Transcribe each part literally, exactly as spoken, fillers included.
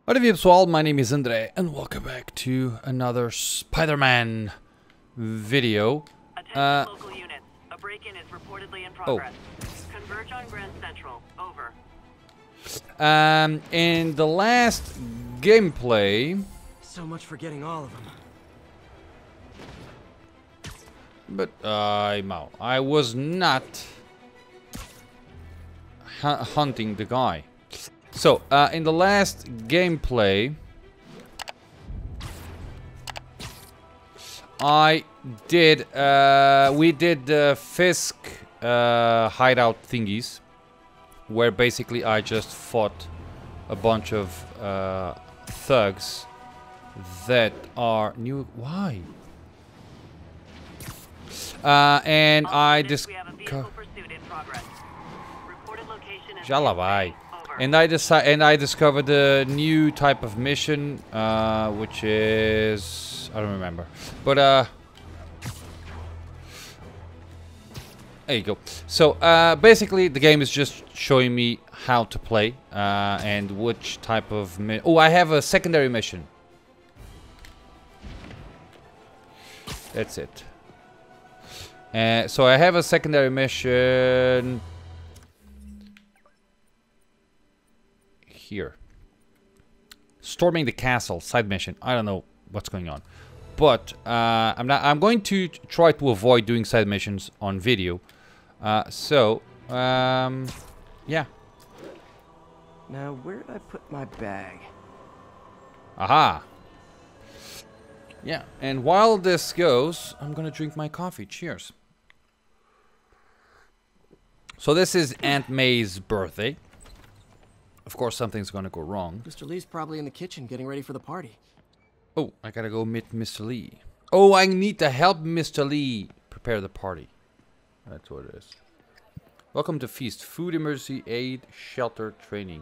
What have you all? My name is Andre and welcome back to another Spider-Man video. Attention Uh, local units. A break-in is reportedly in progress. Converge on Grand Central. Over. Um, in the last gameplay, So much for getting all of them. but uh, no, I was not hu hunting the guy. So, uh, in the last gameplay, I did, uh, we did the Fisk uh, hideout thingies, where basically I just fought a bunch of uh, thugs that are new. Why? Uh, and All I units, just we have a vehicle pursuit in progress. Reported location is Jalabai. Over. And I decided, and I discovered a new type of mission, uh, which is I don't remember, but uh, there you go. So uh, basically, the game is just showing me how to play uh, and which type of mi oh, I have a secondary mission. That's it. Uh, so I have a secondary mission. Here, storming the castle, side mission. I don't know what's going on, but uh, I'm not. I'm going to try to avoid doing side missions on video. Uh, so, um, yeah. Now, where did I put my bag? Aha. Yeah. And while this goes, I'm gonna drink my coffee. Cheers. So this is Aunt May's birthday. Of course, something's gonna go wrong. Mister Lee's probably in the kitchen getting ready for the party. Oh, I gotta go meet Mister Lee. Oh, I need to help Mister Lee prepare the party. That's what it is. Welcome to Feast. Food Emergency Aid Shelter Training.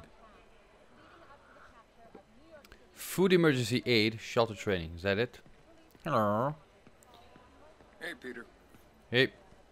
Food Emergency Aid Shelter Training. Is that it? Hello. Hey, Peter. Hey.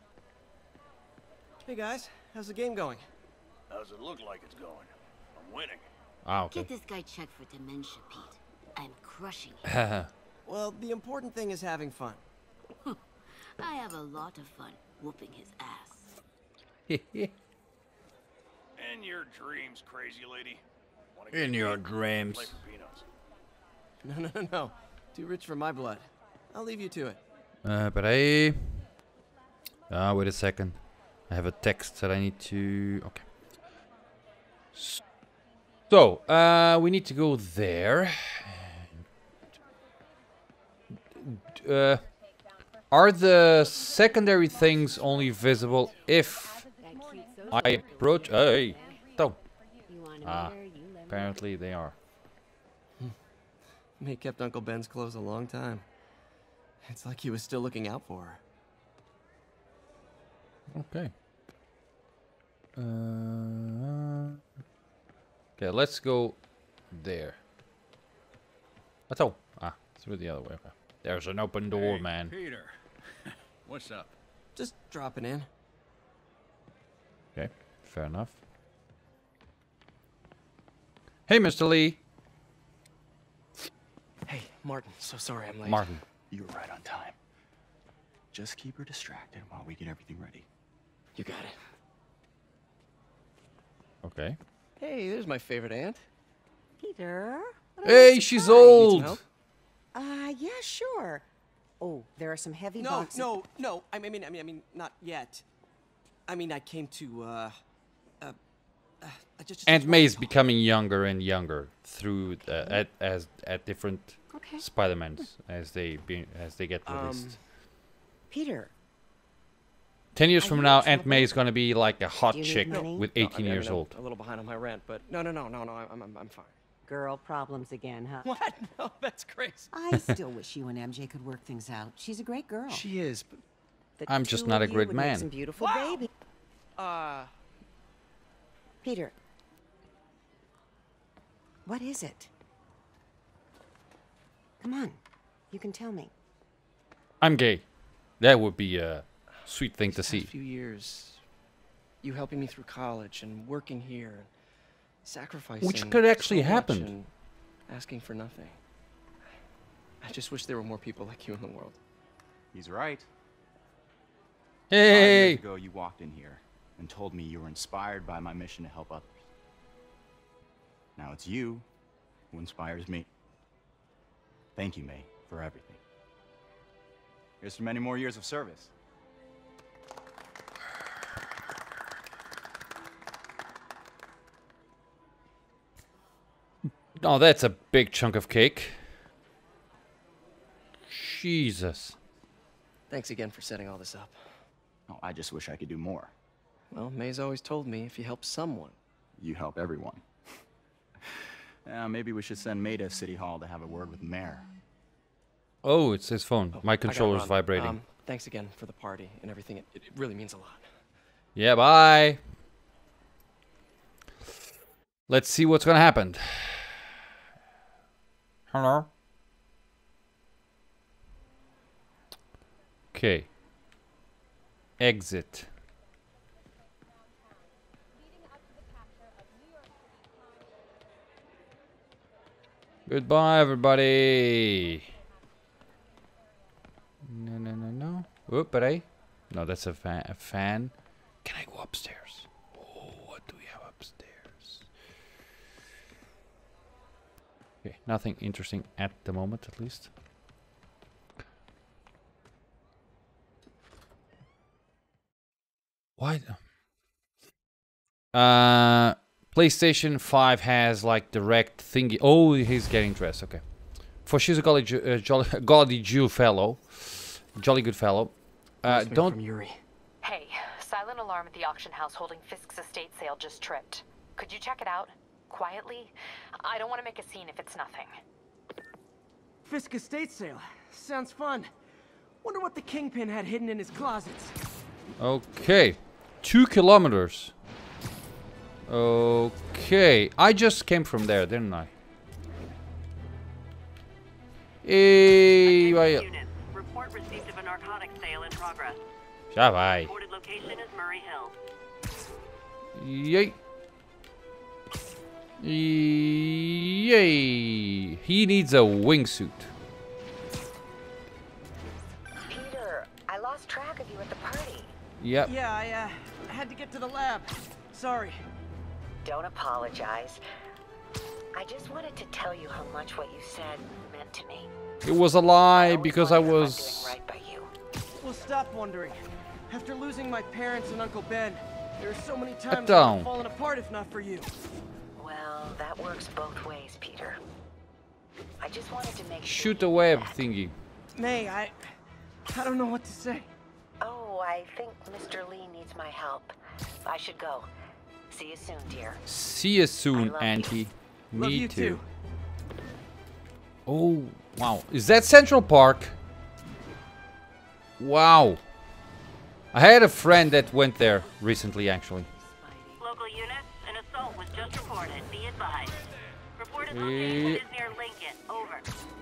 Hey guys, how's the game going? How's it look like it's going? I'm winning. Ah, okay. Get this guy checked for dementia, Pete. I'm crushing him. Well, the important thing is having fun. I have a lot of fun whooping his ass. In your dreams, crazy lady. Wanna get In your me? dreams. Play for peanuts. No, no, no, no. Too rich for my blood. I'll leave you to it. Uh, but I... Ah, wait a second. I have a text that I need to... Okay. So, uh, we need to go there. Uh, are the secondary things only visible if I approach... Hey, don't. Ah, apparently they are. May kept Uncle Ben's clothes a long time. It's like he was still looking out for her. Okay. Uh, okay, let's go there. That's all. Ah, through the other way. Okay. There's an open door, Hey, man. Peter. What's up? Just dropping in. Okay, fair enough. Hey, Mister Lee. Hey, Martin, so sorry I'm late. Martin. You were right on time. Just keep her distracted while we get everything ready. You got it. Okay. Hey, there's my favorite aunt. Peter? What a Hey, nice she's surprise. Need some old. help? Uh, yeah, sure. Oh, there are some heavy No, boxes. no, no. I mean, I mean, I mean, not yet. I mean, I came to, uh, uh, uh I just. just Aunt just May's wanted to- becoming younger and younger through uh, at as at different Okay. Spider-Mans as they be, as they get released. Um, Peter, Ten years are from you now, in Aunt trouble? May is gonna be like a hot Do you need chick money? with No, I eighteen mean, I years mean, I'm old. A little behind on my rent, but no, no, no, no, no. I'm, I'm, I'm fine. girl problems again, huh? What? No, that's crazy. I still wish you and M J could work things out. She's a great girl. She is, but The I'm just two not of a you great would make man. Some beautiful Wow. baby. uh, Peter, what is it? Come on, you can tell me. I'm gay. That would be a sweet thing to these see. past few years, you helping me through college and working here, and sacrificing. Which could actually so much happen. and asking for nothing. I just wish there were more people like you in the world. He's right. Five Hey! years ago, you walked in here and told me you were inspired by my mission to help others. Now it's you who inspires me. Thank you, May, for everything. Here's to many more years of service. Oh, that's a big chunk of cake. Jesus. Thanks again for setting all this up. Oh, I just wish I could do more. Well, May's always told me if you help someone. You help everyone. uh, maybe we should send May to City Hall to have a word with the mayor. Oh, it's his phone. Oh, My I gotta controller's run. vibrating. Um, thanks again for the party and everything. It, it really means a lot. Yeah, bye. Let's see what's gonna happen. Hello? Okay. Exit. Goodbye, everybody. No, no, no, no. Oop, but I. No, that's a, fa a fan. Can I go upstairs? Oh, what do we have upstairs? Okay, nothing interesting at the moment, at least. Why? Uh, PlayStation five has like direct thingy. Oh, he's getting dressed. Okay. For she's a golly, Jew- uh, jolly, golly Jew fellow, jolly good fellow. Uh, Voicemail don't. From Yuri. Hey, silent alarm at the auction house holding Fisk's estate sale just tripped. Could you check it out? Quietly? I don't want to make a scene if it's nothing. Fisk estate sale. Sounds fun. Wonder what the Kingpin had hidden in his closets. Okay, two kilometers. Okay, I just came from there, didn't I? Hey, Attention why- units. Report received of a narcotics sale in progress. Shavai. Reported location is Murray Hill. Yay. Yay. He needs a wingsuit. Peter, I lost track of you at the party. Yep. Yeah, I uh, had to get to the lab. Sorry. Don't apologize. I just wanted to tell you how much what you said meant to me. It was a lie always because I wonder if I'm was... doing right by you. Well, stop wondering. After losing my parents and Uncle Ben, there are so many times down. I've fallen apart if not for you. Well, that works both ways, Peter. I just wanted to make sure Shoot you a knew web that. thingy. May, I... I don't know what to say. Oh, I think Mister Lee needs my help. I should go. See you soon, dear. See you I soon, love Auntie. Me Love you too. too. Oh, wow. Is that Central Park? Wow. I had a friend that went there recently, actually. Local units, an assault was just reported. Be advised. Reported Eh. location is near Lincoln. Over.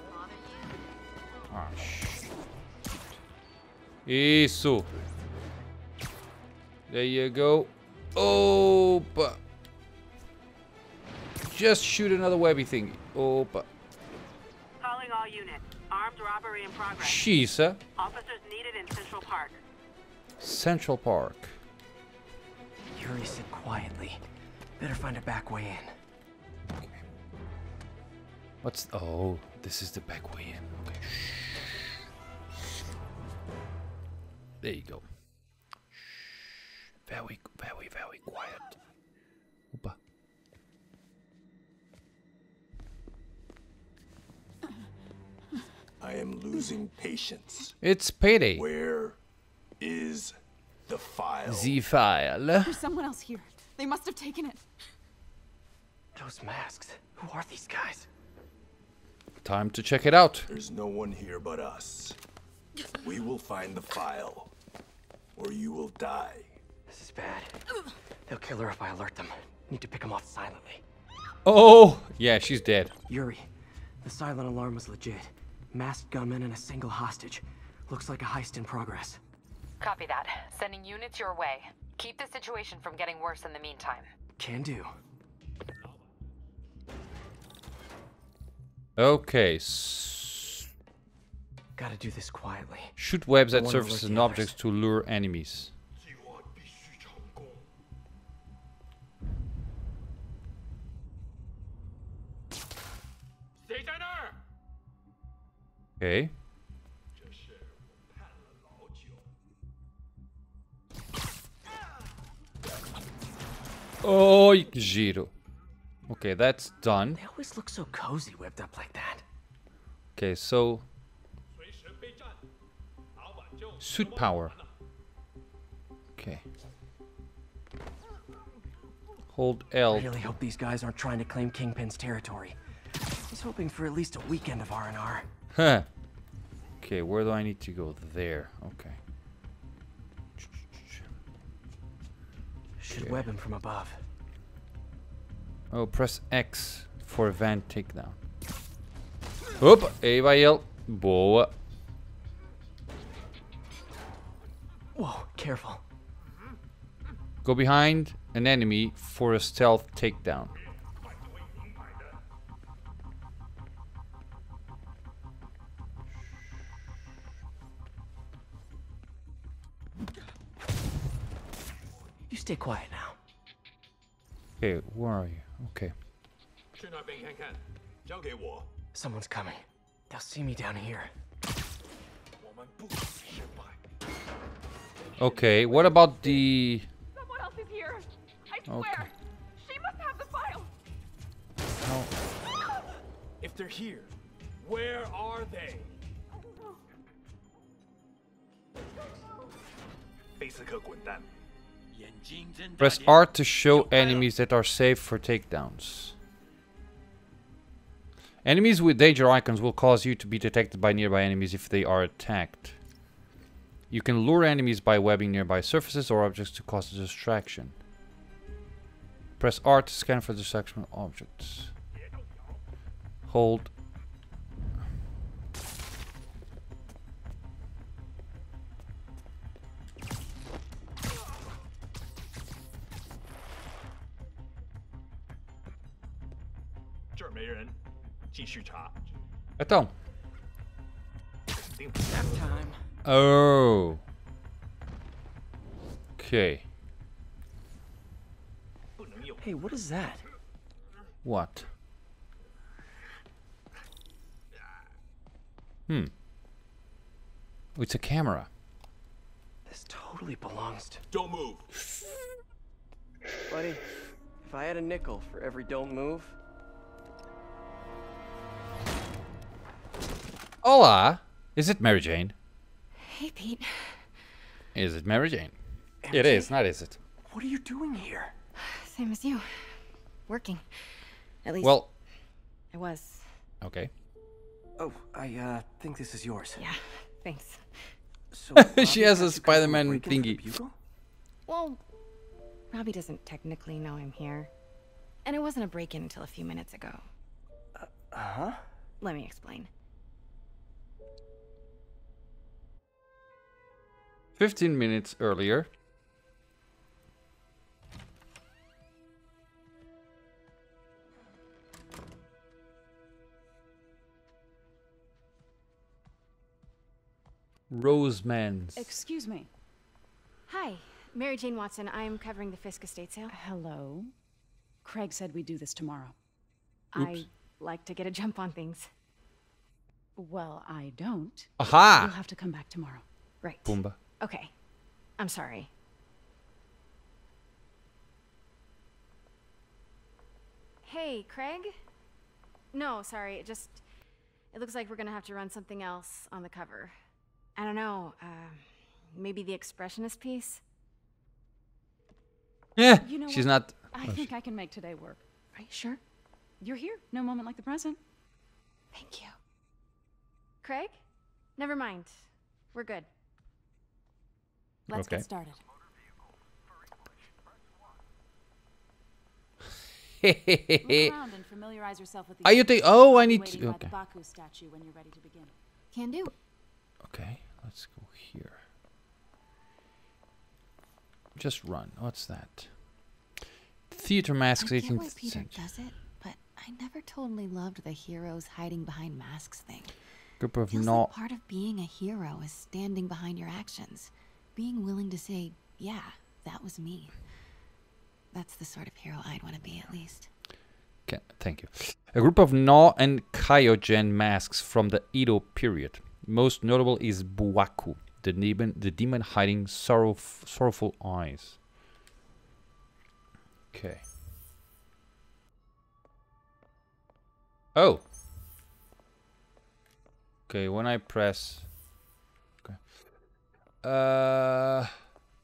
Ah, shh. Isso. There you go. Oh, but just shoot another webby thingy. Oh, but Calling all units. Armed robbery in progress. Shisa. Officers needed in Central Park. Central Park. Yuri, sit quietly. Better find a back way in. What's... Oh, this is the back way in. Okay. Shh. There you go. Shh. Very, very, very quiet. Opa. I am losing patience. It's payday. Where is the file? The file. There's someone else here. They must have taken it. Those masks. Who are these guys? Time to check it out. There's no one here but us. We will find the file, or you will die. This is bad. They'll kill her if I alert them. Need to pick them off silently. Oh, yeah, she's dead. Yuri, the silent alarm was legit. Masked gunmen and a single hostage. Looks like a heist in progress. Copy that. Sending units your way. Keep the situation from getting worse in the meantime. Can do. Okay. S Gotta do this quietly. shoot webs I at wanna alert surfaces the and others. objects to lure enemies. Okay. Oh, giro. Okay, that's done. They always look so cozy whipped up like that. Okay, so suit power. Okay. Hold L. I really hope these guys aren't trying to claim Kingpin's territory. He's hoping for at least a weekend of R and R. Huh. Okay, where do I need to go? There. Okay. Should web him from above. Oh, press X for van takedown. Opa, aí vai ele. Boa. Whoa, careful. Go behind an enemy for a stealth takedown. You stay quiet now. Okay, where are you? Okay. Someone's coming. They'll see me down here. Okay, what about the... Someone else is here. I swear. Okay. She must have the file. If they're here, where are they? Press R to show enemies that are safe for takedowns. Enemies with danger icons will cause you to be detected by nearby enemies if they are attacked. You can lure enemies by webbing nearby surfaces or objects to cause a distraction. Press R to scan for distraction objects. Hold. Então. Nap time. Oh. Okay. Hey, what is that? What? Hmm. It's a camera. This totally belongs to... Don't move. Buddy, if I had a nickel for every don't move... Hola! Is it Mary Jane? Hey, Pete. Is it Mary Jane? M It J? is, not is it? What are you doing here? Same as you. Working. At least Well, I was. okay. Oh, I, uh, think this is yours. Yeah, thanks. So, She Robbie has got a to cover Spider-Man break-in for the thingy. Bugle? Well, Robbie doesn't technically know I'm here. And it wasn't a break-in until a few minutes ago. Uh-huh. Let me explain. Fifteen minutes earlier. Rosemans. Excuse me. Hi, Mary Jane Watson. I'm covering the Fisk estate sale. Hello. Craig said we'd do this tomorrow. I like to get a jump on things. Well, I don't. Aha! You'll have to come back tomorrow. Right. Pumbaa. Okay. I'm sorry. Hey, Craig? No, sorry. It just... It looks like we're gonna have to run something else on the cover. I don't know. Uh, maybe the expressionist piece? Yeah, You know she's what? not... I oh, think she- I can make today work. Are you sure? You're here. No moment like the present. Thank you. Craig? Never mind. We're good. Let's Okay. get started. Look around and familiarize yourself with the Are you think? Oh, I need waiting to... by Okay. the Baku statue when you're ready to begin. Can do. Okay, let's go here. Just run. What's that? Theater masks, I get why eighteenth Peter century. does it, but I never totally loved the heroes hiding behind masks thing. Group of Feels not. like part of being a hero is standing behind your actions, being willing to say, "Yeah, that was me." That's the sort of hero I'd want to be, at least. Okay, thank you. A group of Na and Kyogen masks from the Edo period. Most notable is Buwaku, the demon, the demon hiding sorrow, sorrowful eyes. Okay. Oh. Okay, when I press. Okay. Uh.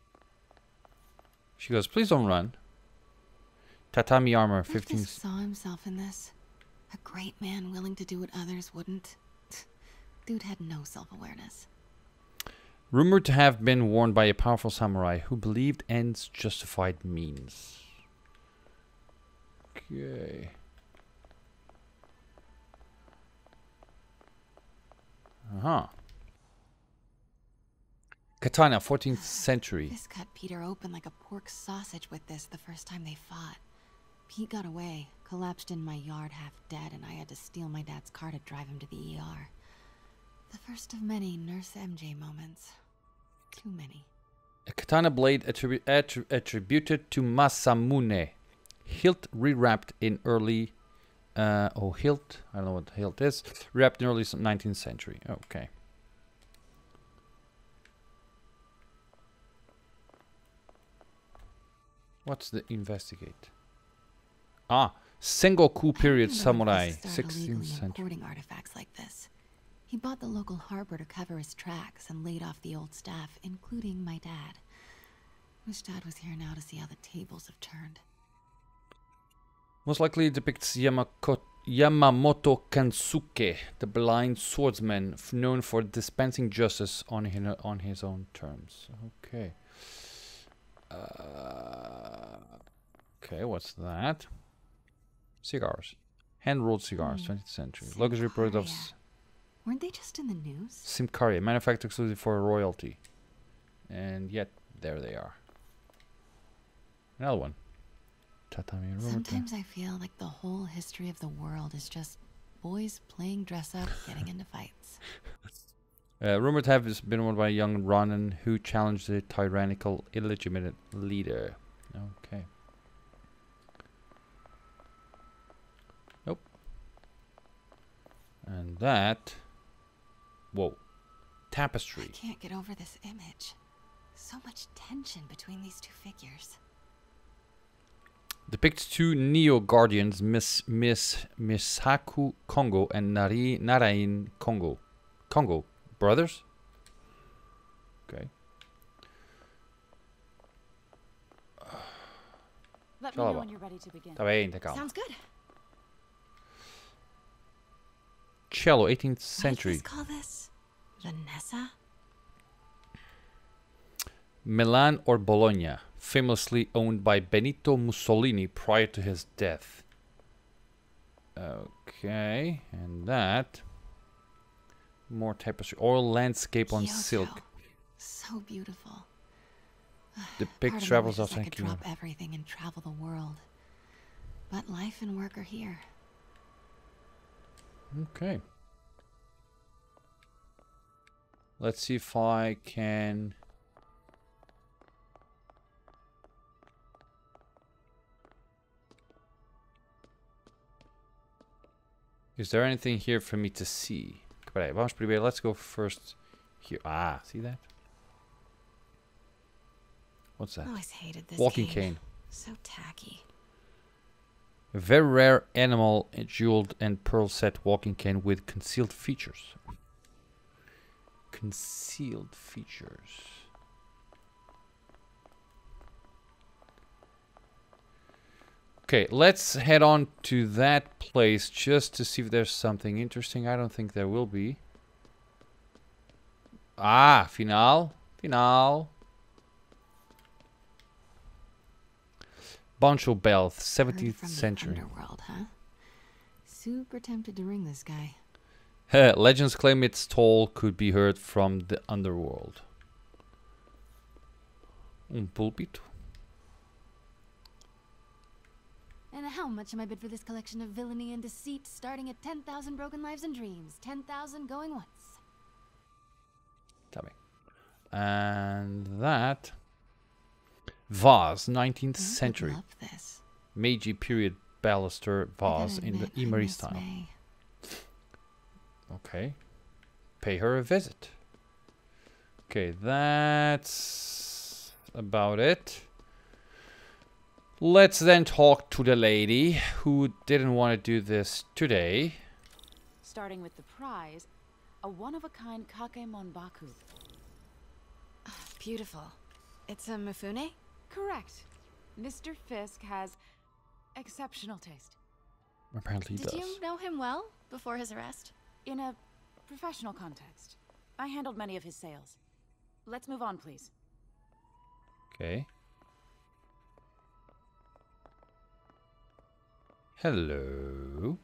She goes, please don't run. Tatami armor, fifteen. Just saw himself in this. A great man willing to do what others wouldn't. Dude had no self-awareness. Rumored to have been worn by a powerful samurai who believed ends justified means. Okay. Uh-huh. Katana, fourteenth century. This cut Peter open like a pork sausage with this the first time they fought. Pete got away, collapsed in my yard half dead, and I had to steal my dad's car to drive him to the E R. The first of many Nurse M J moments. Too many. A katana blade attribu attri attributed to Masamune. Hilt rewrapped in early... Uh, oh, hilt? I don't know what hilt is. Wrapped in early nineteenth century. Okay. What's the investigate? Ah, Sengoku period samurai, sixteenth century. Importing artifacts like this. He bought the local harbor to cover his tracks and laid off the old staff, including my dad. Wish Dad was here now to see how the tables have turned. Most likely depicts Yamako Yamamoto Kansuke, the blind swordsman f known for dispensing justice on his, on his own terms. Okay. Uh, okay, what's that? Cigars. Hand-rolled cigars, mm. twentieth century. Simcaria. Luxury product of... Weren't they just in the news? Simcaria, manufactured exclusive for royalty. And yet, there they are. Another one. Tatami and Sometimes I feel like the whole history of the world is just boys playing dress-up, getting into fights. Uh, rumored to have been won by a young Ronin who challenged the tyrannical, illegitimate leader. Okay. Nope. And that... Whoa. Tapestry. I can't get over this image. So much tension between these two figures. Depicts two Neo-Guardians, Miss Miss Misaku Kongo and Nari Narain Kongo. Kongo. Brothers? Okay. Let me know when you're ready to begin. Está bien, te calma. Sounds good. Cello, eighteenth century. What do you call this? Vanessa? Milan or Bologna, famously owned by Benito Mussolini prior to his death. Okay, and that... More tapestry. Oil landscape on Kyoto. silk. So beautiful. Depict travels of I could drop everything and travel the world. But life and work are here. Okay. Let's see if I can... Is there anything here for me to see? Peraí, vamos primeiro. Let's go first here. Ah, see that? What's that? Always hated this Walking game. cane. So tacky. A very rare animal, a jeweled and pearl set walking cane with concealed features. Concealed features. Okay, let's head on to that place just to see if there's something interesting. I don't think there will be. Ah, final. Final. Bancho Bell, seventeenth century. Underworld, huh? Super tempted to ring this guy. Legends claim its toll could be heard from the underworld. Un pulpito. And how much am I bid for this collection of villainy and deceit, starting at ten thousand broken lives and dreams, ten thousand going once? Tell me. And that vase, nineteenth century. Love this. Meiji period baluster vase in the Emery style. May. Okay. Pay her a visit. Okay, that's about it. Let's then talk to the lady who didn't want to do this today. Starting with the prize, a one-of-a-kind Kake Monbaku. Oh, beautiful. It's a Mifune? Correct. Mister Fisk has exceptional taste. Apparently he Did does. you know him well before his arrest? In a professional context. I handled many of his sales. Let's move on, please. Okay. Hello.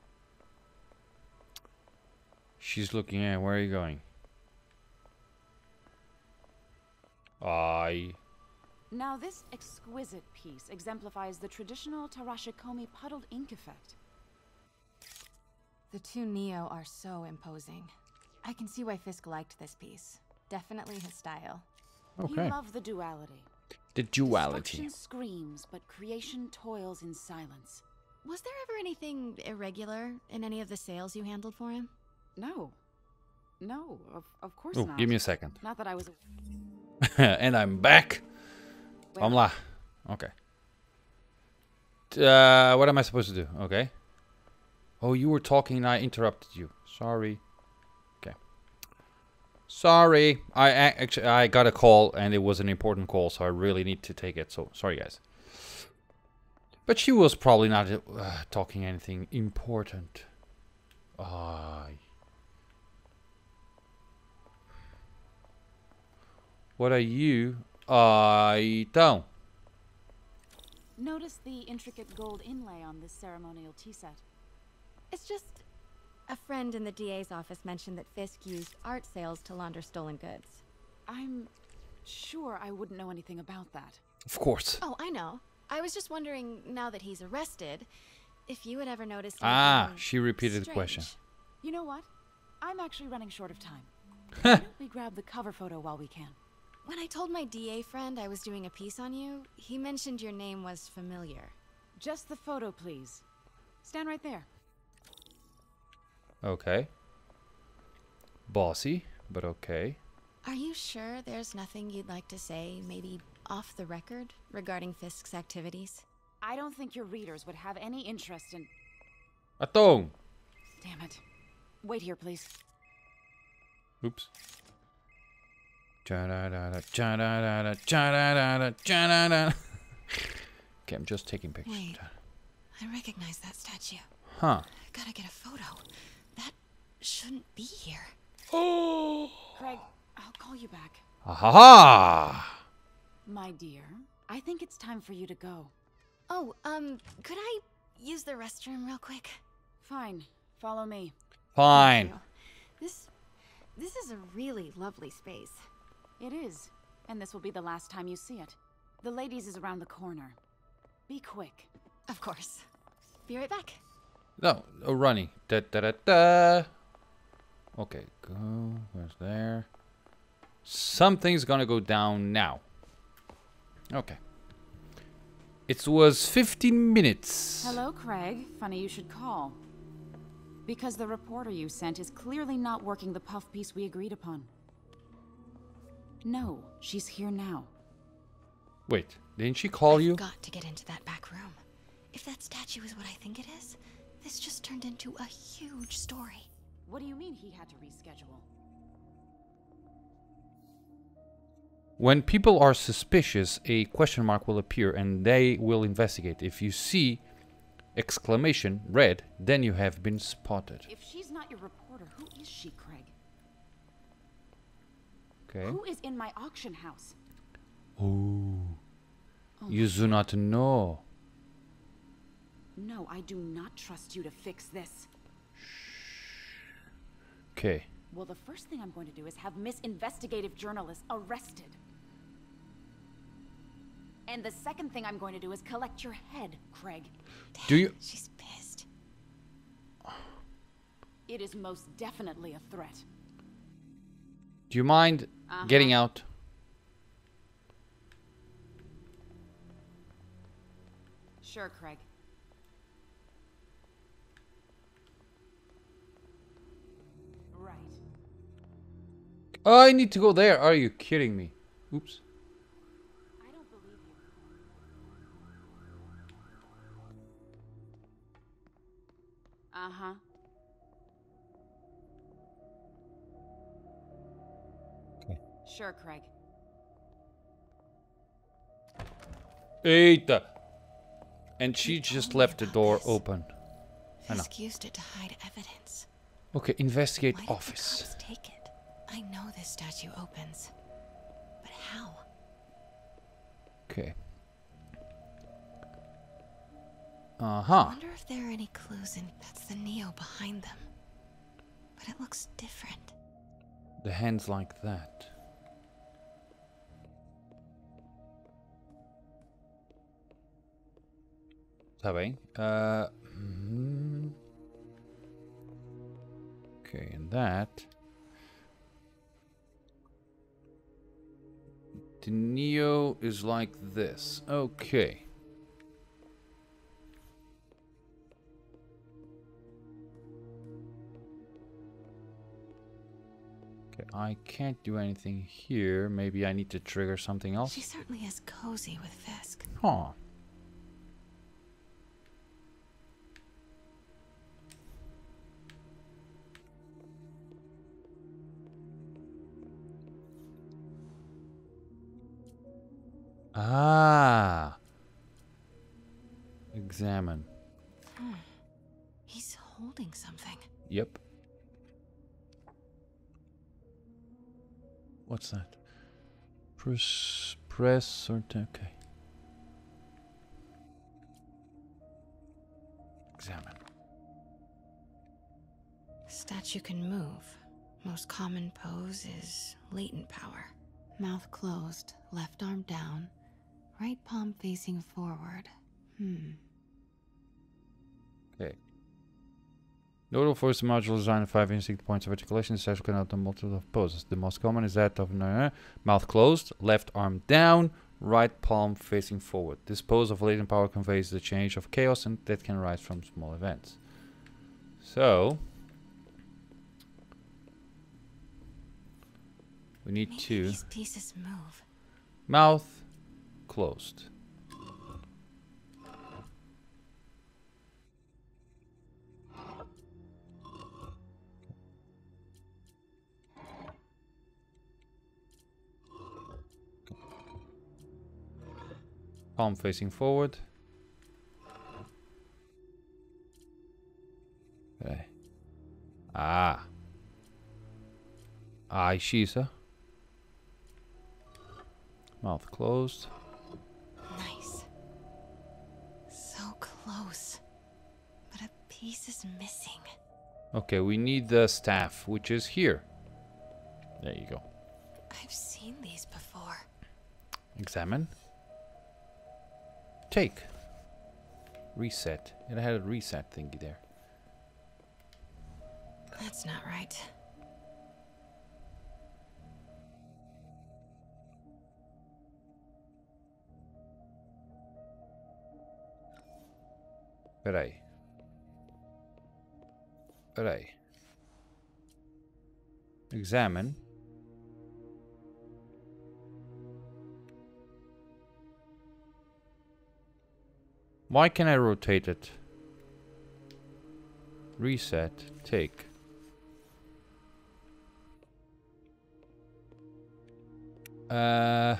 She's looking at. Where are you going? I. Now, this exquisite piece exemplifies the traditional Tarashikomi puddled ink effect. The two Neo are so imposing. I can see why Fisk liked this piece. Definitely his style. Okay. You love the duality. The duality. Destruction screams, but creation toils in silence. Was there ever anything irregular in any of the sales you handled for him? No. No, of, of course Oh, not. give me a second. Not that I was... And I'm back. Well, Amla. Okay. Uh, what am I supposed to do? Okay. Oh, you were talking and I interrupted you. Sorry. Okay. Sorry. I actually I got a call and it was an important call, so I really need to take it. So sorry, guys. But she was probably not uh, talking anything important. Ah. What are you? I don't. Notice the intricate gold inlay on this ceremonial tea set. It's just a friend in the D A's office mentioned that Fisk used art sales to launder stolen goods. I'm sure I wouldn't know anything about that. Of course. Oh, I know. I was just wondering, now that he's arrested, if you had ever noticed Ah, anything she repeated the strange. question. You know what? I'm actually running short of time. Why don't we grab the cover photo while we can? When I told my D A friend I was doing a piece on you, he mentioned your name was familiar. Just the photo, please. Stand right there. Okay. Bossy, but okay. Are you sure there's nothing you'd like to say, maybe off the record, regarding Fisk's activities? I don't think your readers would have any interest in... Atong. Damn it. Wait here, please. Oops. Ja-da-da-da, ja-da-da-da, ja-da-da-da, ja-da-da. Okay, I'm just taking pictures. Wait. I recognize that statue. Huh. Gotta get a photo. That shouldn't be here. Oh. Craig, I'll call you back. Aha! My dear, I think it's time for you to go. Oh, um, could I use the restroom real quick? Fine. Follow me. Fine. This, this is a really lovely space. It is. And this will be the last time you see it. The ladies is around the corner. Be quick. Of course. Be right back. No, oh, running. Da da da da. Okay, go. Where's there? Something's gonna go down now. Okay. It was fifteen minutes. Hello, Craig. Funny you should call. Because the reporter you sent is clearly not working the puff piece we agreed upon. No, she's here now. Wait, didn't she call I've you? got to get into that back room. If that statue is what I think it is, this just turned into a huge story. What do you mean he had to reschedule? When people are suspicious, a question mark will appear and they will investigate. If you see exclamation red, then you have been spotted. If she's not your reporter, who is she, Craig? Okay. Who is in my auction house? Oh. Oh You do not know. No, I do not trust you to fix this. Okay. Well, the first thing I'm going to do is have Miss Investigative Journalist arrested. And the second thing I'm going to do is collect your head, Craig. Do you? She's pissed. It is most definitely a threat. Do you mind Uh-huh. getting out? Sure, Craig. Right. Oh, I need to go there. Are you kidding me? Oops. I don't believe you. Uh-huh. Okay. Sure, Craig. Eita. And she just left the door open. I know. Fisk used it to hide evidence. Okay, investigate Why did the office. cops take it? I know this statue opens. But how? Okay. I Uh-huh. wonder if there are any clues in that's the Neo behind them. But it looks different. The hands like that. Tá bem. Uh, mm, okay, and that. The Neo is like this. Okay. Okay, I can't do anything here. Maybe I need to trigger something else. She certainly is cozy with Fisk. Huh. Ah. Examine. Hmm. He's holding something. Yep. What's that? Press, press or t okay. Examine. Statue can move. Most common pose is latent power. Mouth closed, left arm down, right palm facing forward. Hmm. Okay. Notable for its modular design and five instinct points of articulation, the statue can have multiple poses. The most common is that of uh, mouth closed, left arm down, right palm facing forward. This pose of latent power conveys the change of chaos and that can arise from small events. So we need Maybe to these pieces move. mouth closed. Palm facing forward. Okay. Ah. Eye Shisa. Mouth closed. Nice. So close. But a piece is missing. Okay, we need the staff, which is here. There you go. I've seen these before. Examine. Take. Reset. It had a reset thingy there. That's not right. Peraí. Peraí. Examine. Why can I rotate it? Reset. Take. Uh.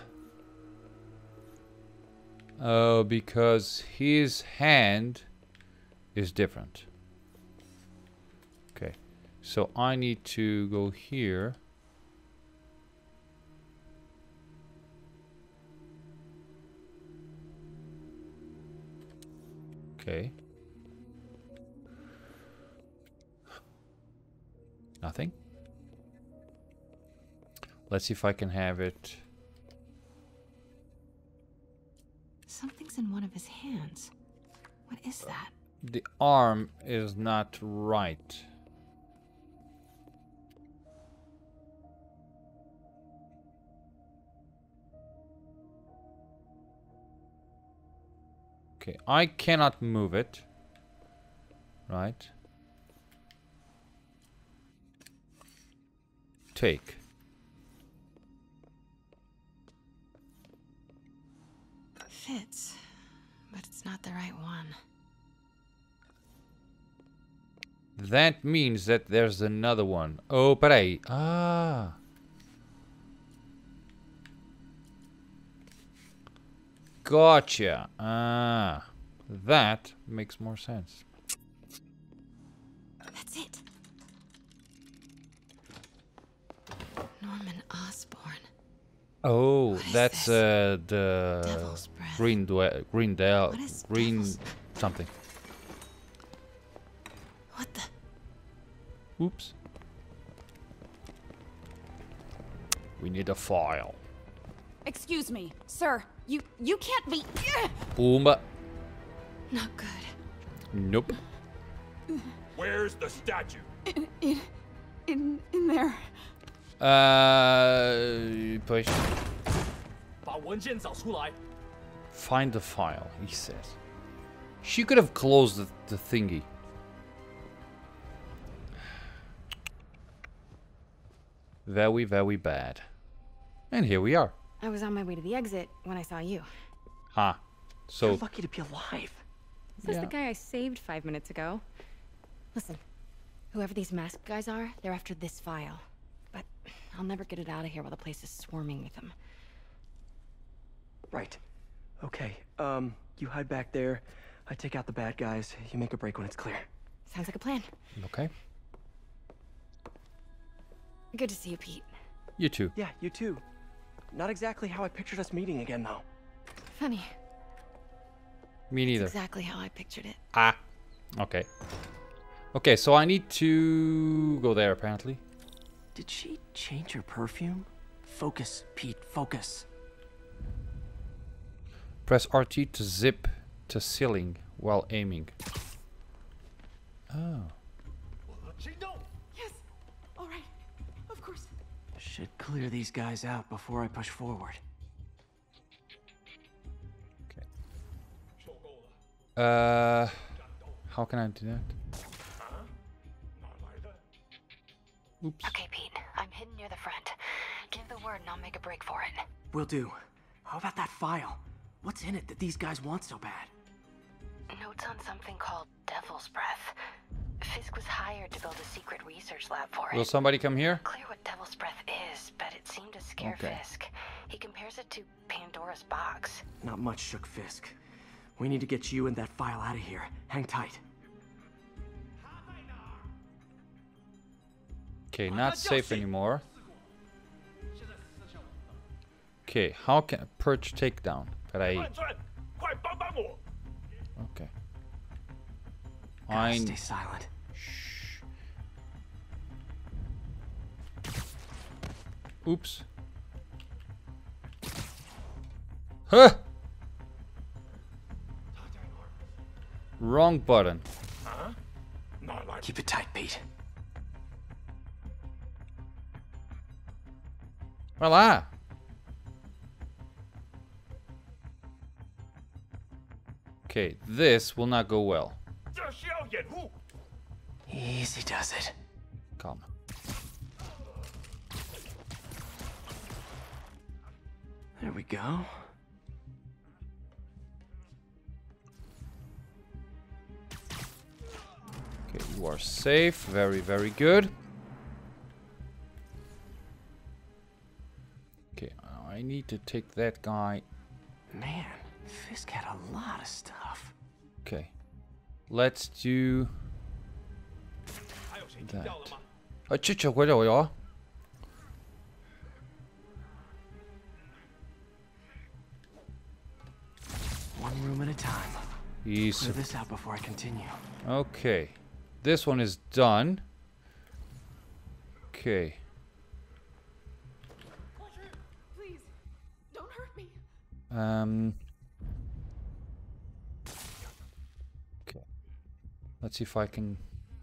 Oh, because his hand is different. Okay. So I need to go here. Okay. Nothing. Let's see if I can have it. is in one of his hands. What is that? The arm is not right. Okay, I cannot move it. Right. Take. Fits, but it's not the right one. That means that there's another one. Oh, peraí. Ah. Gotcha. Ah. That makes more sense. That's it. Norman Osborn. Oh, that's uh, the Devil's breath. green dwe green del What is green devil's- something. What the? Oops. We need a file. Excuse me, sir. You you can't be. Boomba. Not good. Nope. Where's the statue? In in in, in there. Uh, push. 把文件找出来。 Find the file, he says. She could have closed the, the thingy. Very, very bad. And here we are. I was on my way to the exit when I saw you. Huh. So. You're lucky to be alive. Says the guy I saved five minutes ago. Listen, whoever these masked guys are, they're after this file. But I'll never get it out of here while the place is swarming with them. Right. Okay, um, you hide back there. I take out the bad guys. You make a break when it's clear. Sounds like a plan. Okay. Good to see you, Pete. You too. Yeah, you too. Not exactly how I pictured us meeting again, though. Funny. Me neither. Exactly how I pictured it. Ah. Okay. Okay, so I need to go there apparently. Did she change her perfume? Focus, Pete, focus. Press R T to zip to ceiling while aiming. Oh. Yes. All right. Of course. Should clear these guys out before I push forward. Uh, how can I do that? Oops. Okay, Pete. I'm hidden near the front. Give the word and I'll make a break for it. Will do. How about that file? What's in it that these guys want so bad? Notes on something called Devil's Breath. Fisk was hired to build a secret research lab for it. Will somebody come here? Clear what Devil's Breath is, but it seemed to scare Okay. Fisk. He compares it to Pandora's box. Not much shook Fisk. We need to get you and that file out of here. Hang tight. Okay, not safe anymore. Okay, how can I perch takedown? Peraí. 转转，快帮帮我！ Okay. Gotta I stay silent. Oops. Huh. Wrong button. Keep it tight, Pete. Voila. Okay, this will not go well. 这需要掩护。 Easy does it. Calm. There we go. Okay, you are safe. Very, very good. Okay, I need to take that guy. Man, Fisk had a lot of stuff. Okay, let's do that. 啊，这这回来我有。 One room at a time. Yes. Clear this out before I continue. Okay, this one is done. Okay. Please, don't hurt me. Um. Let's see if I can...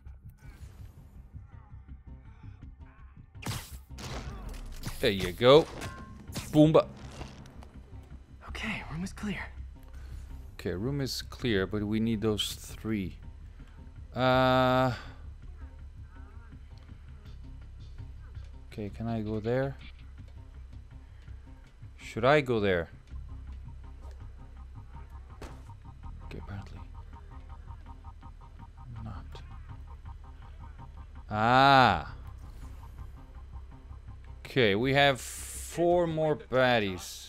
There you go. Boomba. Okay, room is clear. Okay, room is clear, but we need those three. Uh... Okay, can I go there? Should I go there? Okay, apparently not. Ah. Okay, we have four more baddies.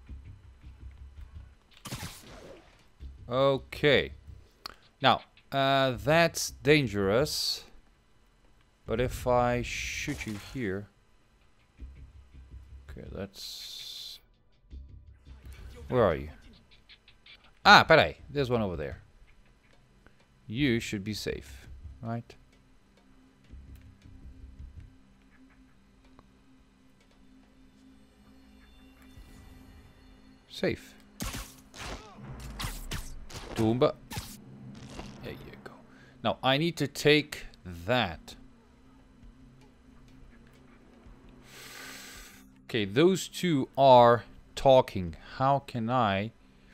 Okay. Now, uh, that's dangerous. But if I shoot you here... Okay, that's... Where are you? Ah, peraí. There's one over there. You should be safe, right? Safe. Toomba. There you go. Now, I need to take that. Okay, those two are talking. How can I...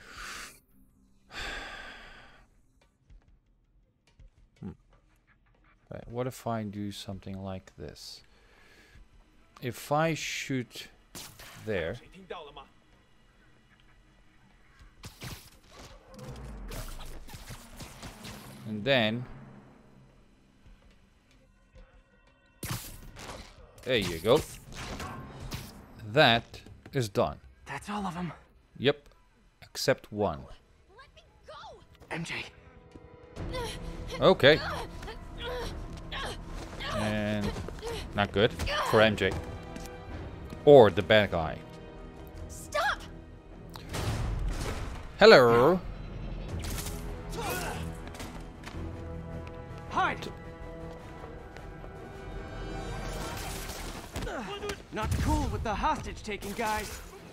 hmm. Right, what if I do something like this? If I shoot there... And then... There you go. That is done. That's all of them. Yep. Except one. M J. Okay. And not good for M J. Or the bad guy. Stop! Hello. Hide. Not cool with the hostage taking, guys.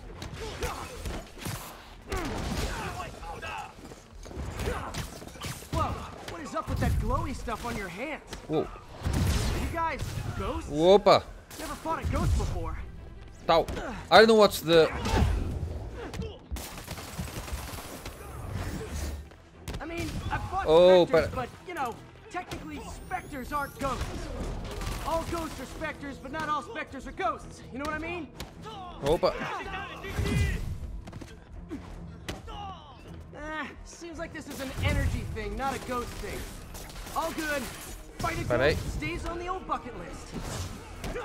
Whoa, what is up with that glowy stuff on your hands? Whoa. Are you guys ghosts? Whoopa. Never fought a ghost before. Ow. I don't know what's the... I mean, I've fought Oh, specters, but- but, you know, technically specters aren't ghosts. All ghosts are specters, but not all specters are ghosts. You know what I mean? Opa. Eh, seems like this is an energy thing, not a ghost thing. All good. Fight a Peraí. ghost stays on the old bucket list.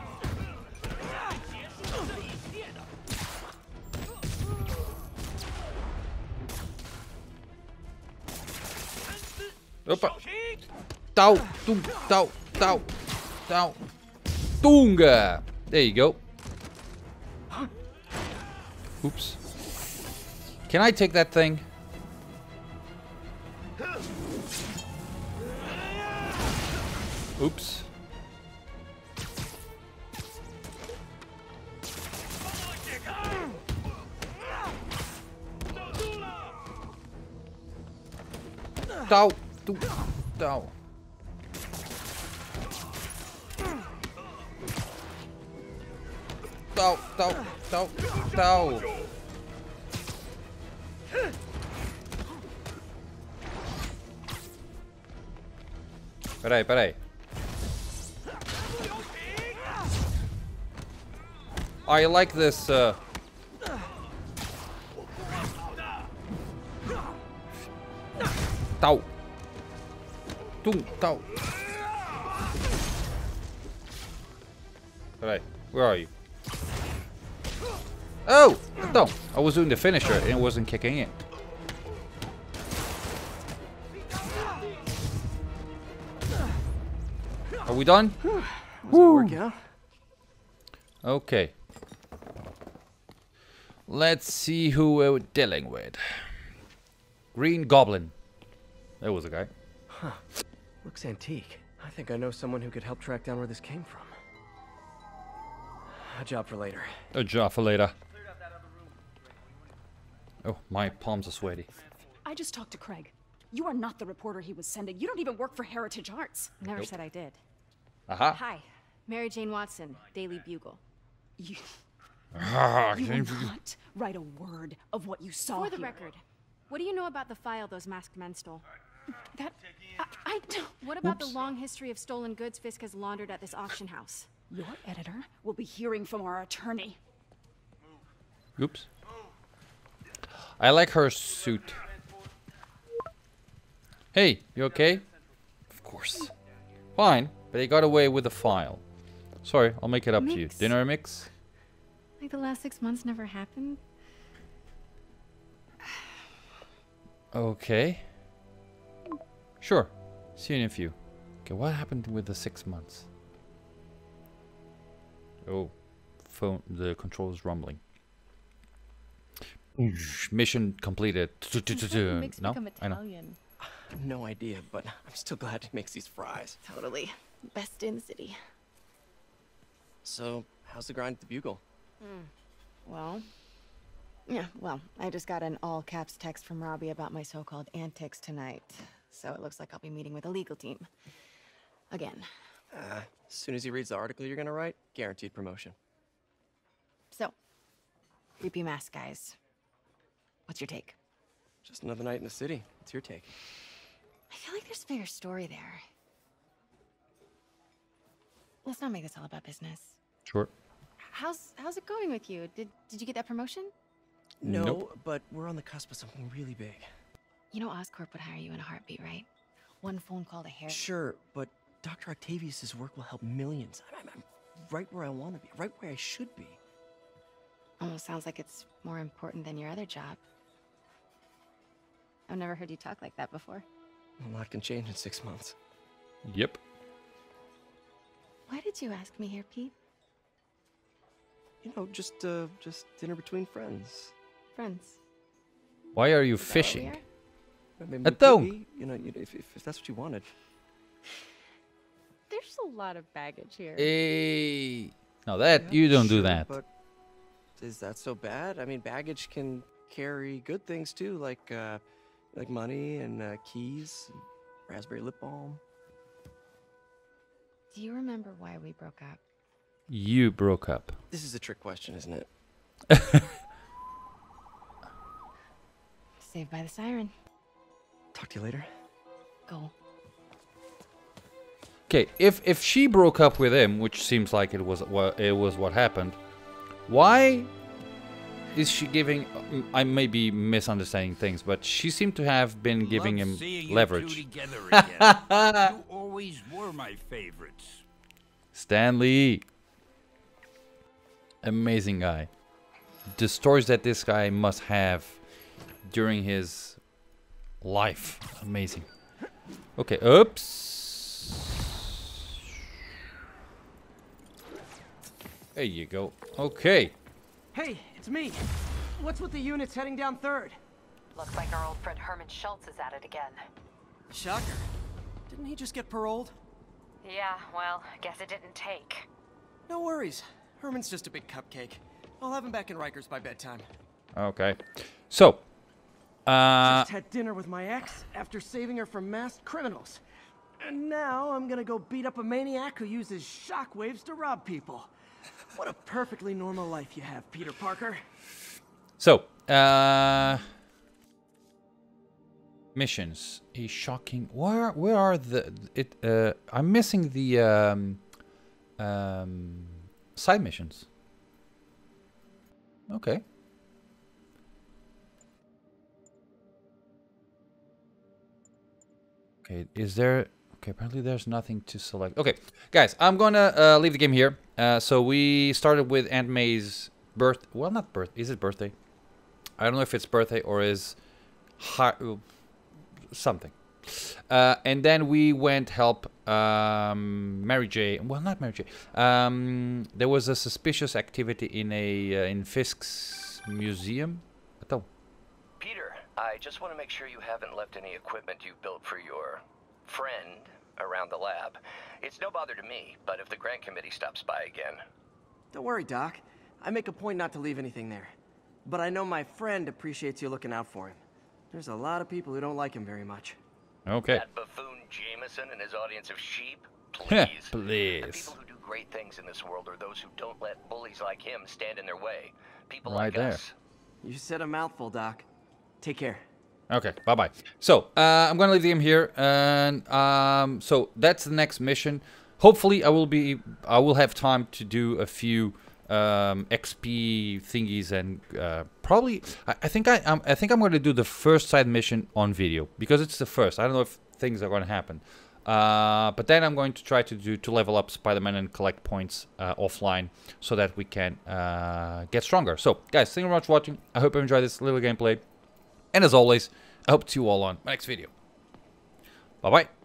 Opa. Tau. Tum. Tau. Tau. Tau. Tunga. There you go. Oops. Can I take that thing? Oops. Tau. Tum. Tau. Tau. Tau. Tau. Tau. Peraí, peraí. I like this, uh... Tau. Tum, tau. Peraí, where are you? Oh! No! I was doing the finisher and it wasn't kicking in. Are we done? Woo. Work Okay. Let's see who we're dealing with. Green Goblin. There was a guy. Huh. Looks antique. I think I know someone who could help track down where this came from. A job for later. A job for later. Oh, my palms are sweaty. I just talked to Craig. You are not the reporter he was sending. You don't even work for Heritage Arts. Never Nope. said I did. Aha. Hi, Mary Jane Watson, Daily Bugle. You, Ah, you will not write a word of what you saw For the here. record, what do you know about the file those masked men stole? That I, I don't. What about Oops. the long history of stolen goods Fisk has laundered at this auction house? Your editor will be hearing from our attorney. Oops. I like her suit. Hey, you okay? Of course. Fine, but he got away with the file. Sorry, I'll make it up to you. Mix. Dinner mix? Like the last six months never happened? Okay. Sure. See you in a few. Okay, what happened with the six months? Oh, phone. The control is rumbling. Mission completed. Makes No, become I know. Italian. No idea, but I'm still glad he makes these fries. Totally. Best in the city. So, how's the grind at the Bugle? Hmm. Well, yeah, well, I just got an all caps text from Robbie about my so-called antics tonight. So it looks like I'll be meeting with the legal team. Again. Uh, as soon as he reads the article you're gonna write, guaranteed promotion. So, creepy mask guys. What's your take? Just another night in the city. What's your take? I feel like there's a bigger story there. Let's not make this all about business. Sure. How's how's it going with you? Did did you get that promotion? No, Nope. but we're on the cusp of something really big. You know Oscorp would hire you in a heartbeat, right? One phone call to Harry. Sure, but Doctor Octavius's work will help millions. I'm, I'm, I'm right where I want to be, right where I should be. Almost sounds like it's more important than your other job. I've never heard you talk like that before. A lot can change in six months. Yep. Why did you ask me here, Pete? You know, just uh, just dinner between friends. Friends. Why are you Is that what we fishing? are? I mean, Uh, we could don't. be, you know, you- if, if, if that's what you wanted. There's a lot of baggage here. Hey. No, that Yeah, you don't do sure, that. But is that so bad? I mean, baggage can carry good things too, like uh, like money and uh, keys, and raspberry lip balm. Do you remember why we broke up? You broke up. This is a trick question, isn't it? Saved by the siren. Talk to you later. Go. Okay, if if she broke up with him, which seems like it was what it was what happened, why is she giving? I may be misunderstanding things, but she seemed to have been giving Love him seeing you leverage. two together again. You always were my favorites. Stanley, amazing guy. The stories that this guy must have during his life, amazing. Okay, oops. There you go. Okay. Hey, it's me. What's with the units heading down third? Looks like our old friend Herman Schultz is at it again. Shocker. Didn't he just get paroled? Yeah, well, guess it didn't take. No worries. Herman's just a big cupcake. I'll have him back in Rikers by bedtime. Okay. So, uh, Just had dinner with my ex after saving her from masked criminals. And now I'm gonna go beat up a maniac who uses shockwaves to rob people. What a perfectly normal life you have, Peter Parker. so, uh, missions. A shocking. Where, where are the? It. Uh, I'm missing the um, um, side missions. Okay. Okay. Is there? Okay. Apparently, there's nothing to select. Okay, guys, I'm gonna uh, leave the game here. Uh, so we started with Aunt May's birth. Well, not birth. Is it birthday? I don't know if it's birthday or is hi something. Uh, and then we went help um, Mary J. Well, not Mary J. Um, there was a suspicious activity in a uh, in Fisk's museum. Attends. Peter, I just want to make sure you haven't left any equipment you built for your friend around the lab. It's no bother to me, but if the grant committee stops by again... Don't worry, Doc. I make a point not to leave anything there. But I know my friend appreciates you looking out for him. There's a lot of people who don't like him very much. Okay. That buffoon Jameson and his audience of sheep? Please. Please. The people who do great things in this world are those who don't let bullies like him stand in their way. People Right like there. us. You said a mouthful, Doc. Take care. Okay, bye-bye. So, uh, I'm gonna leave the game here, and um, so that's the next mission. Hopefully, I will be, I will have time to do a few um, X P thingies, and uh, probably, I, I think I, um, I think I'm gonna do the first side mission on video because it's the first. I don't know if things are gonna happen, uh, but then I'm going to try to do to level up Spider-Man and collect points uh, offline so that we can uh, get stronger. So, guys, thank you very much for watching. I hope you enjoyed this little gameplay. And as always, I hope to see you all on my next video. Bye-bye.